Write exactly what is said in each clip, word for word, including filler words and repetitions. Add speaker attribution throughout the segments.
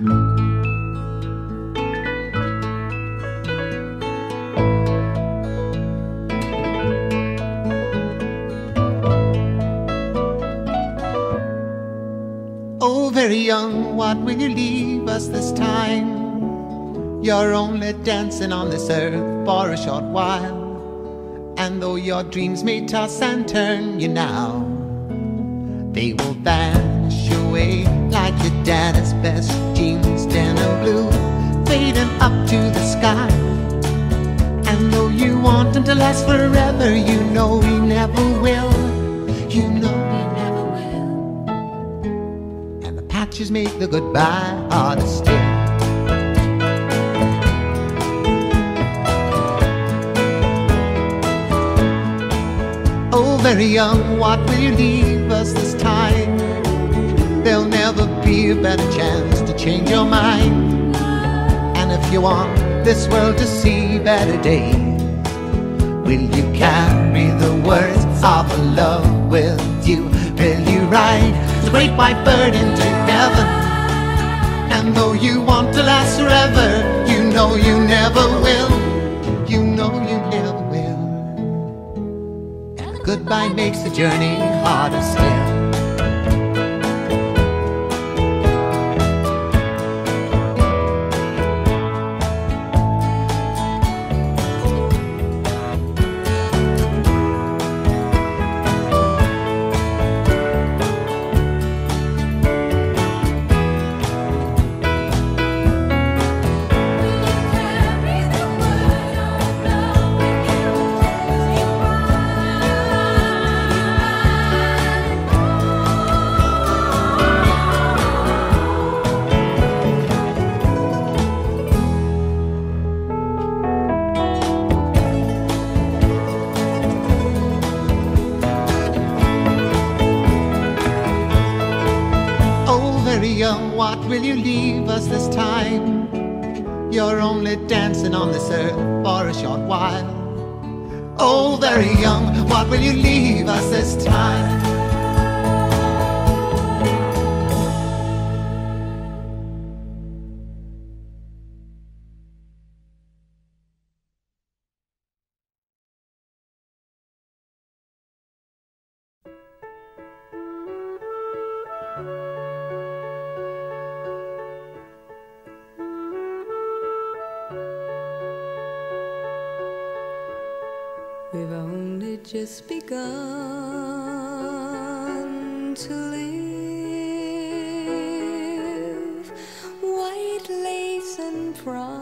Speaker 1: Oh, very young, what will you leave us this time? You're only dancing on this earth for a short while, and though your dreams may toss and turn you now, they will vanish away like your daddy's best jeans, denim blue, fading up to the sky. And though you want them to last forever, you know he never will. You know he never will. And the patches make the goodbye harder still. Oh, very young, what will you leave us this time? There'll never be a better chance to change your mind. And if you want this world to see better days, will you carry the words of love with you? Will you ride the great white bird into heaven? And though you want to last forever, you know you never will. You know you never will. Goodbye makes the journey harder still. Young, what will you leave us this time? You're only dancing on this earth for a short while. Oh, very young, what will you leave us this time?
Speaker 2: We've only just begun to live. White lace and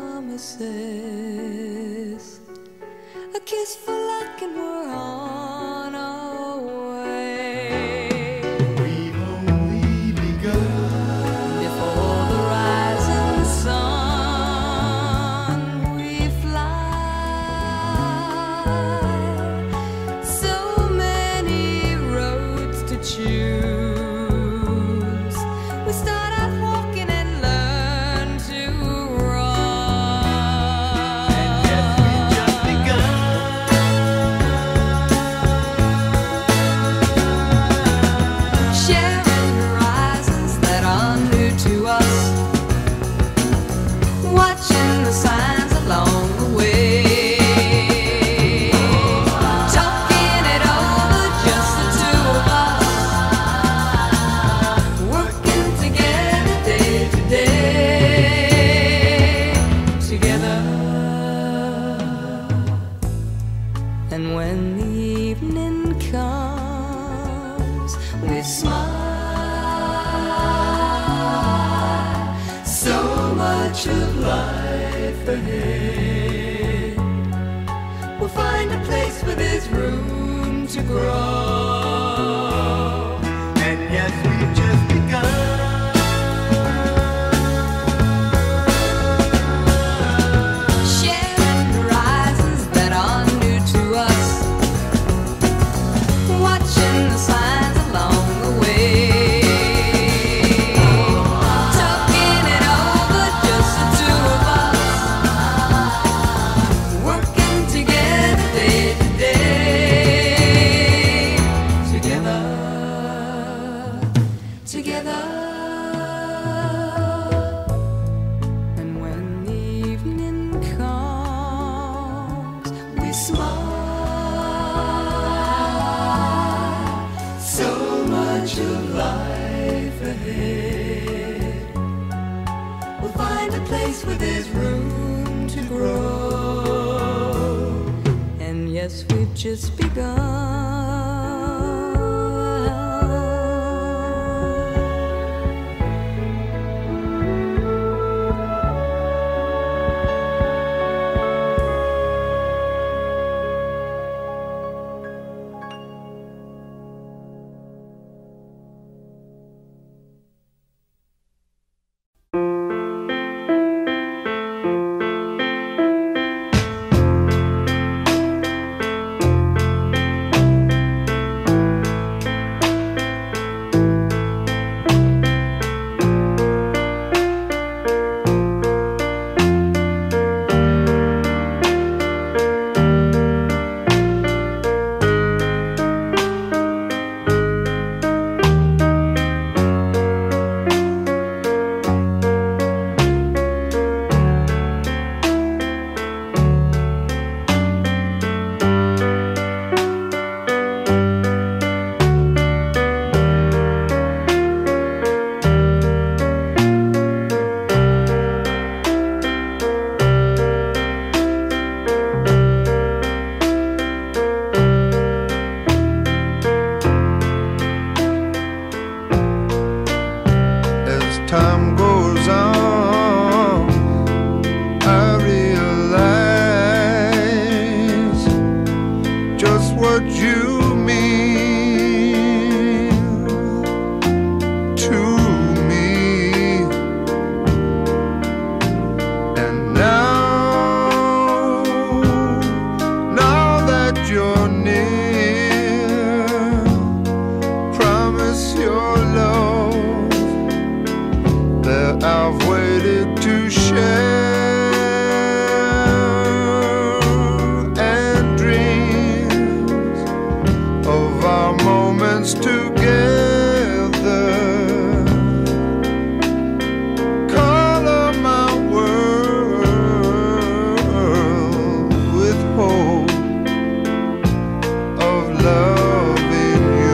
Speaker 2: promises, a kiss for luck and we're on our way.
Speaker 1: We've only begun.
Speaker 2: Before the rising sun we fly. Choose. We start out walking and learn to run.
Speaker 1: And yet we just begun.
Speaker 2: Sharing horizons that are new to us, watching the signs along the way. And when the evening comes, we smile. So much of life ahead. We'll find a place where there's room to grow.
Speaker 1: And yes, we've just begun.
Speaker 2: Working together day to day. place where there's room to grow. And yes, we've just begun.
Speaker 3: Time goes on, I realize just what you mean to me. And now, now that you're near, promise your love that I've waited to share, and dreams of our moments together color my world with hope of love in you.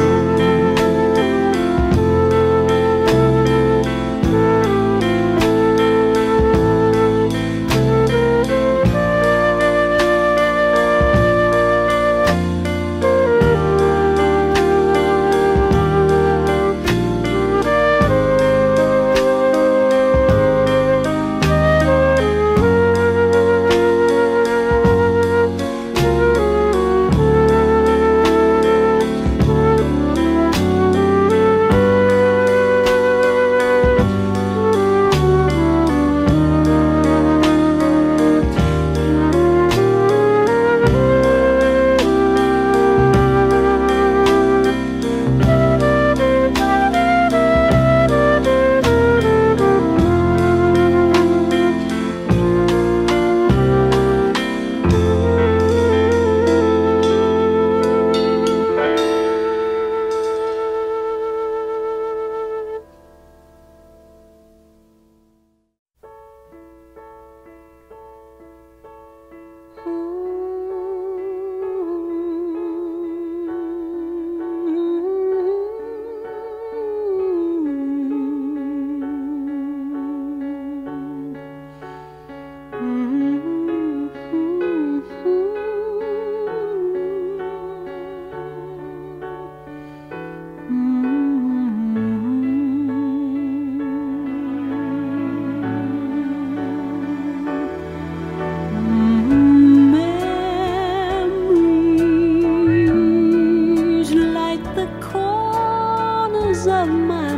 Speaker 4: Of my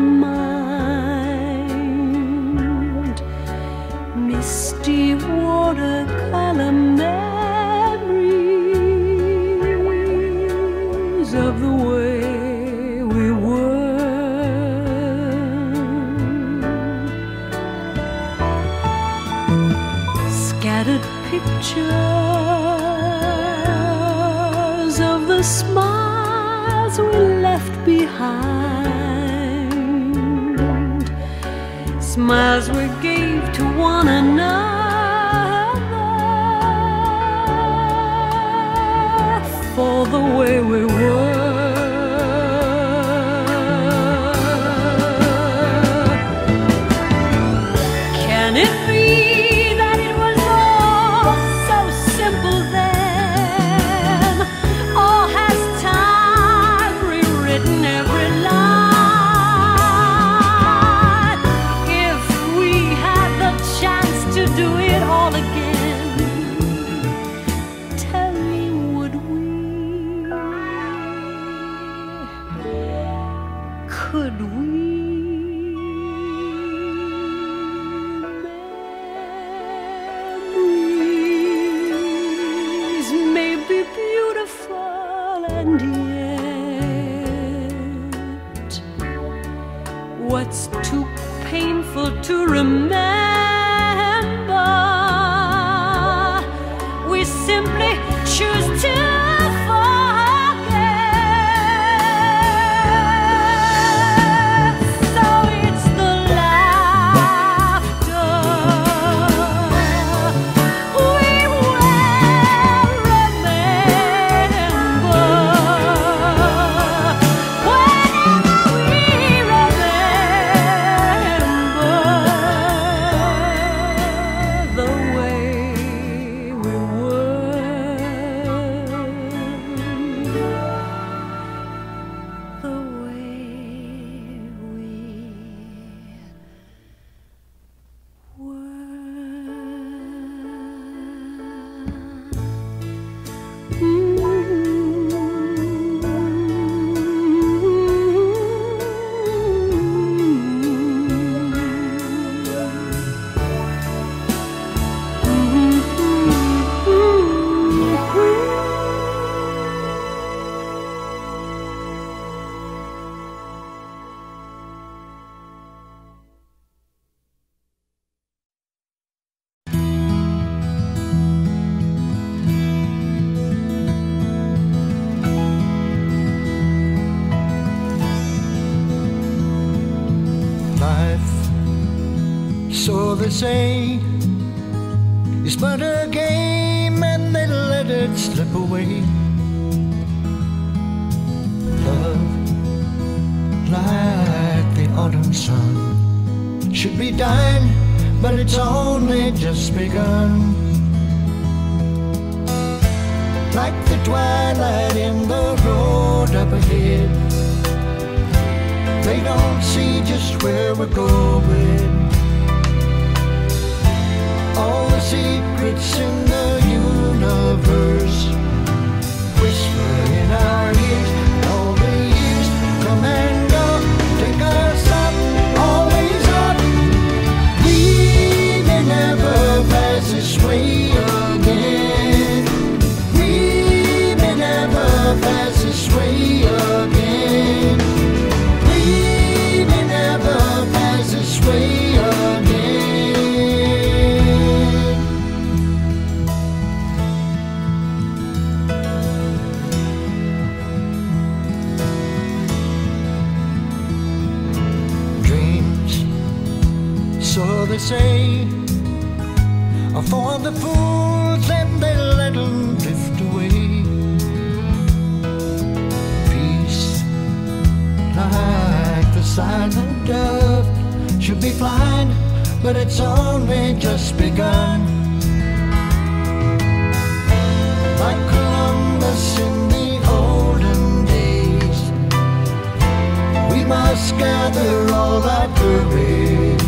Speaker 4: mind, misty watercolor memories of the way we were, scattered pictures of the smiles we left behind, smiles we gave to one another for the way we were. Can it be do it all again. Tell me, would we? Could we? Memories may be beautiful, and yet what's too painful to remember, we simply choose to forget. So it's the laughter we will remember. Whenever we remember the way we were, the way we
Speaker 5: Life, so they say, is but a game, and they let it slip away. Love, like the autumn sun, should be dying, but it's only just begun. Like the twilight in the road up ahead, they don't see just where we're going. All the secrets in the universe whisper in our ears. All the years come and go, take us up, always up. We may never pass this way again. We may never pass this way again. We may never pass this way again. Dreams, so they say, are for the fools, and they let them drift away. Peace, like the silent dove, should be flying, but it's only just begun. Like Columbus in the olden days, we must gather all our courage,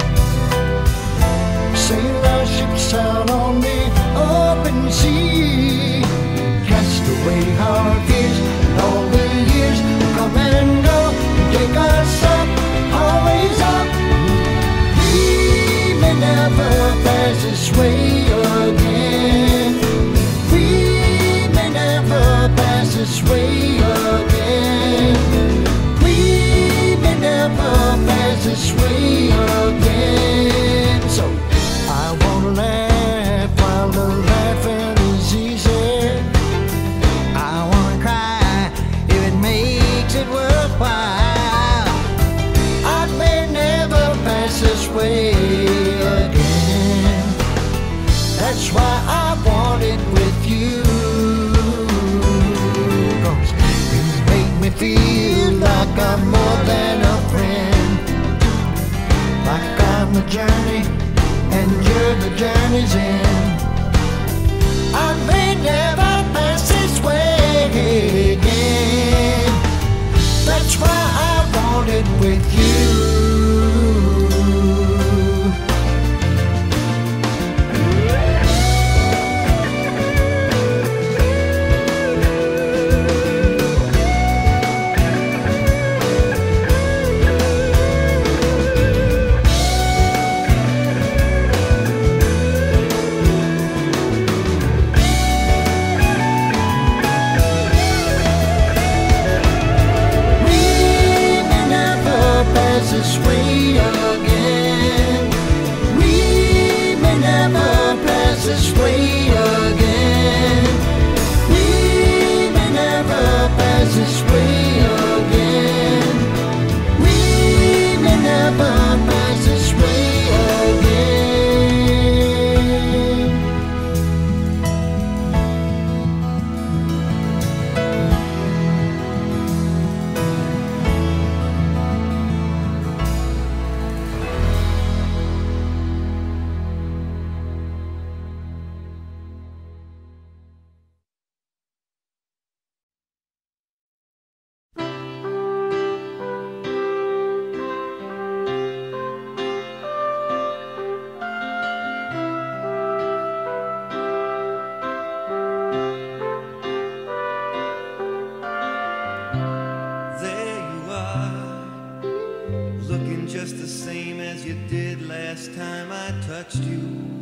Speaker 5: sail our ships out on the open sea, cast away our fears, and all the years come and go, take us up, always up. We may never pass this way again. We may never pass this way again. We may never pass this way again. So I wanna laugh while the laughing is easy. I wanna cry if it makes it worthwhile. I may never pass this way again. That's why I want it with you. 'Cause you make me feel like I'm more than a friend, like I'm the journey and you're the journey's end. I may never pass this way again. That's why I want it with you. this way again. We may never pass this way again. We may never pass this way again.
Speaker 6: There you are, looking just the same as you did last time I touched you.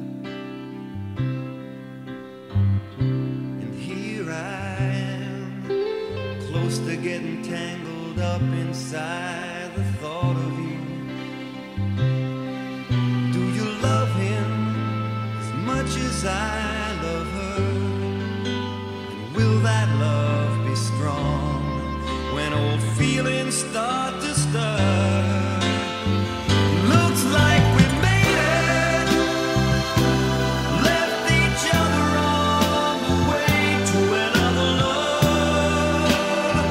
Speaker 6: And here I am, close to getting tangled up inside the thought of you. Do you love him as much as I love her? And will that love be strong when old feelings start to stir? Looks like we made it, left each other on the way to another love.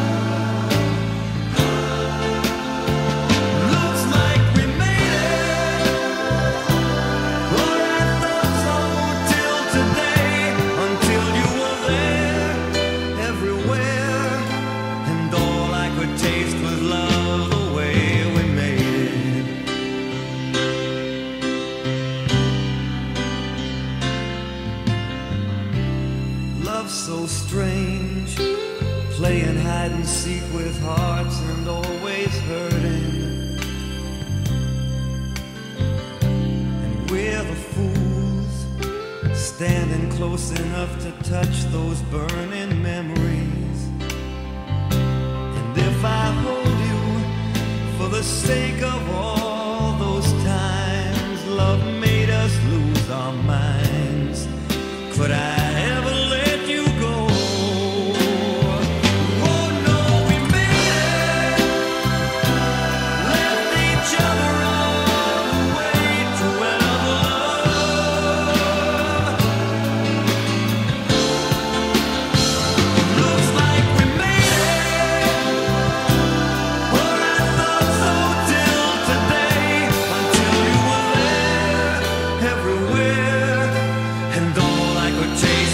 Speaker 6: Looks like we made it, or I thought so till today, until you were there everywhere. And all I could taste was love, the way we made it. Love so strange, playing hide and seek with hearts and always hurting. And we're the fools, standing close enough to touch those burning memories. And if I hold you for the sake of all those times love made us lose our minds, could I ever let you go? Oh no, we made it, left each other on the way to another love. Looks like we made it, or I thought so till today, until you were there everywhere, and all I could take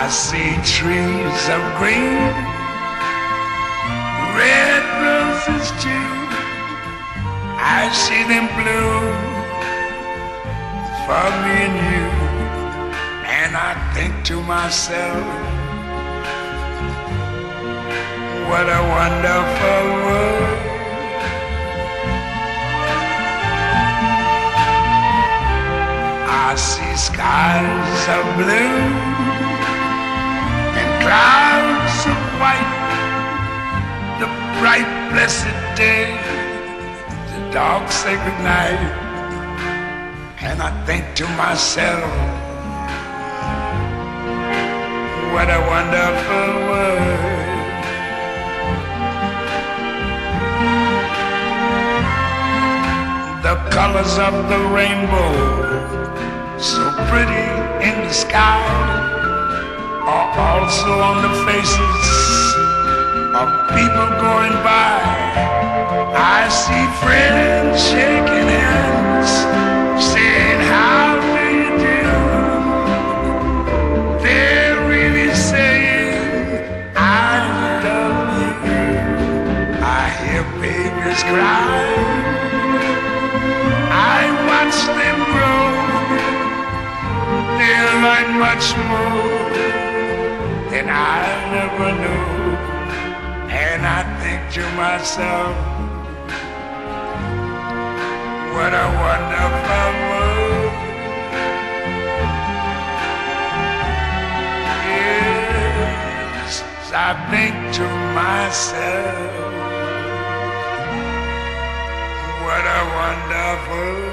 Speaker 7: see trees of green, red roses too. I see them bloom for me and you. And I think to myself, what a wonderful world. I see skies of blue and clouds of white, the bright blessed day, the dark sacred night. And I think to myself, what a wonderful world. The colors of the rainbow, so pretty in the sky, are also on the faces of people going by. I see friends shaking hands, saying, how do you do? They're really saying, I love you. I hear babies cry, I watch them grow. They learn much more than I never knew. And I think to myself, what a wonderful world. Yes, I think to myself, what a wonderful world.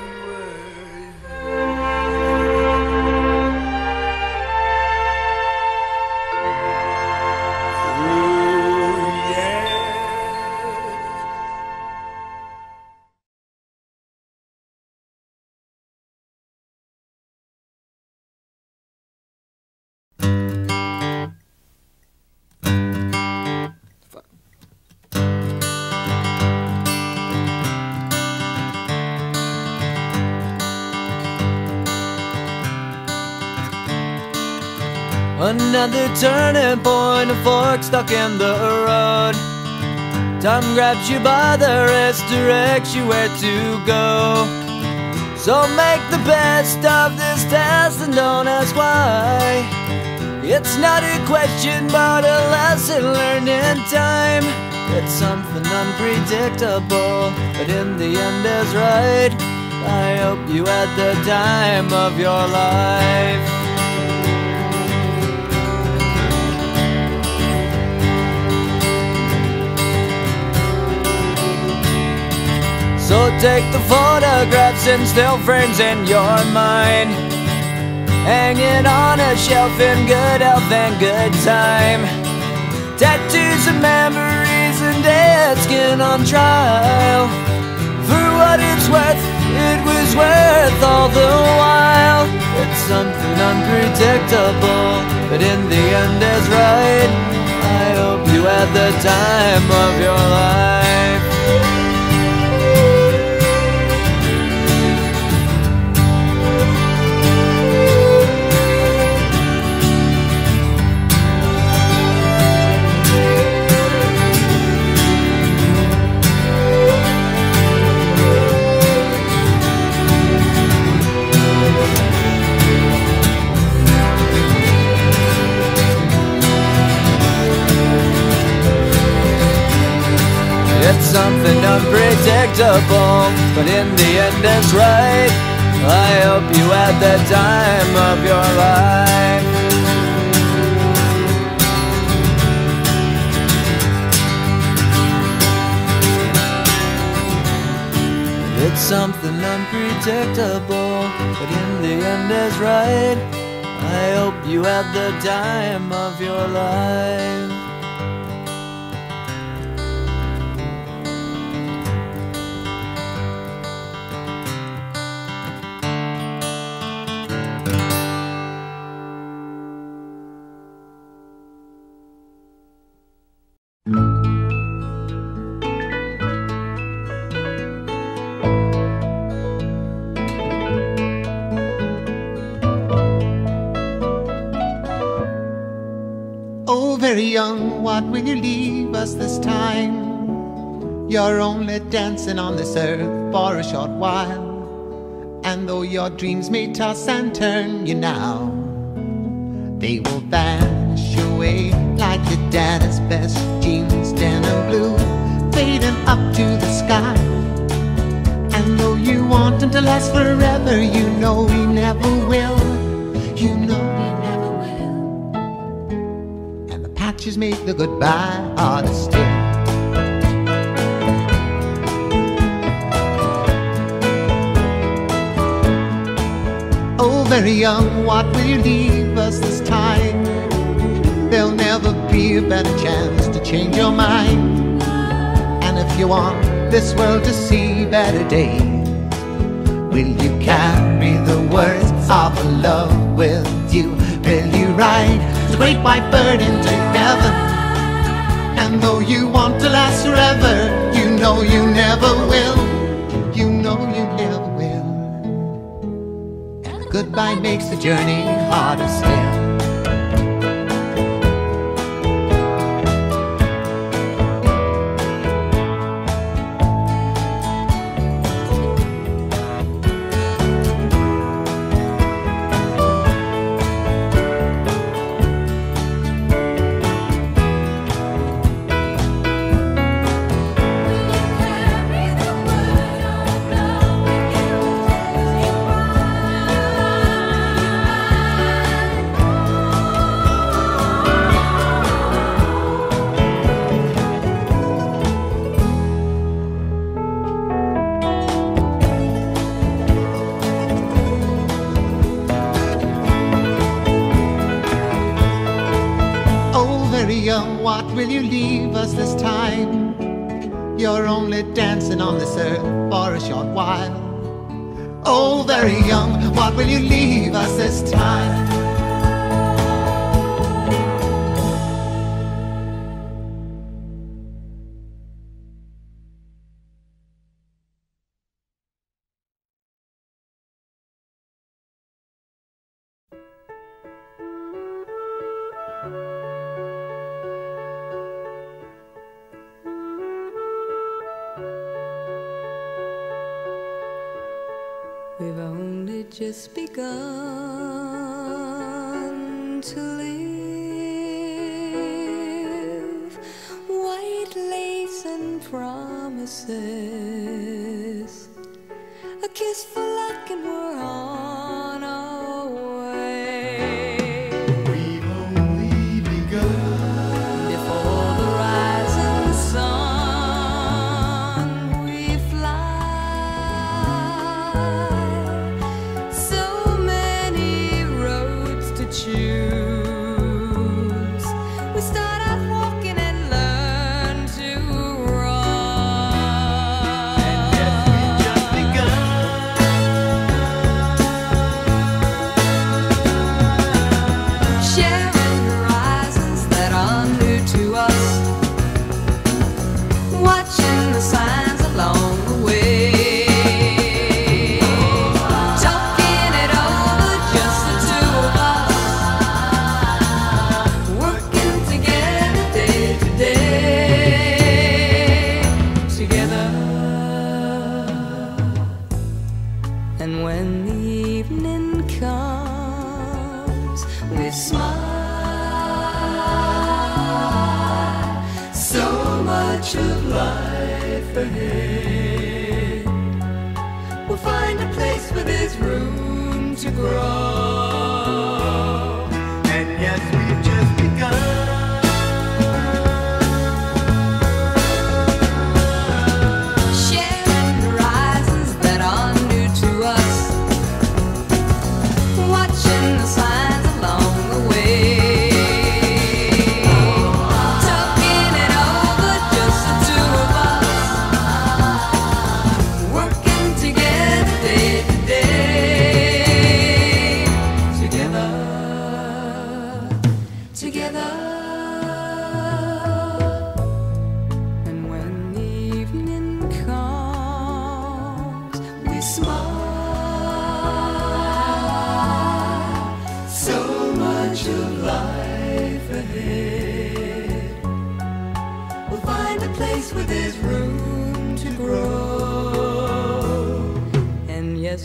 Speaker 8: Another turning point, a fork stuck in the road. Time grabs you by the wrist, directs you where to go. So make the best of this test and don't ask why. It's not a question but a lesson learned in time. It's something unpredictable, but in the end is right. I hope you had the time of your life. So take the photographs and still frames in your mind, hanging on a shelf in good health and good time. Tattoos of memories and dead skin on trial. For what it's worth, it was worth all the while. It's something unpredictable, but in the end is right. I hope you had the time of your life. It's something unpredictable, but in the end it's right. I hope you had the time of your life. It's something unpredictable, but in the end is right. I hope you had the time of your life.
Speaker 1: very young, what will you leave us this time? You're only dancing on this earth for a short while, and though your dreams may toss and turn you now, they will vanish away like your daddy's best jeans, denim blue, fading up to the sky. And though you want him to last forever, you know he never will. You know he never will. And the patches make the goodbye harder still. Oh, very young, what will you leave us this time? There'll never be a better chance to change your mind. And if you want this world to see better days, will you carry the words of love with you? Will you ride the great white bird into heaven? And though you want to last forever, you know you never will. You know you never will. And the goodbye makes the journey harder still. Young, what will you leave us this time? You're only dancing on this earth for a short while. Oh, very young, what will you leave us this time?
Speaker 2: We've only just begun to live. White lace and promises, a kiss for luck and we're on our way.
Speaker 5: We've only begun.
Speaker 2: Before the rising sun we fly. So many roads to choose. We start out walking and learn to run.
Speaker 5: And yes, we've just begun.
Speaker 2: Sharing horizons that are new to us, watching the signs along the way, talking it over, just the two of us, working together day to day, together. And when the evening comes, we smile. So much of life ahead. We'll find a place where there's room to grow.
Speaker 5: And yes, we've just begun.
Speaker 2: Sharing horizons that are new to us, watching the signs along the way, talking it over, just the two of us, working together day to day,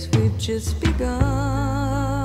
Speaker 2: we've just begun.